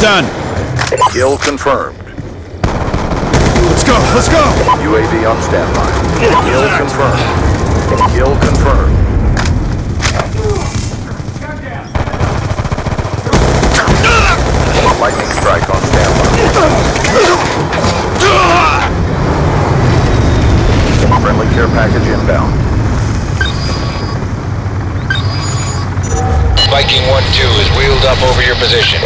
done. Kill confirmed. Let's go, let's go! UAV on standby. Kill confirmed. Kill confirmed. Lightning strike on standby. Friendly care package inbound. Viking 1-2 is wheeled up over your position.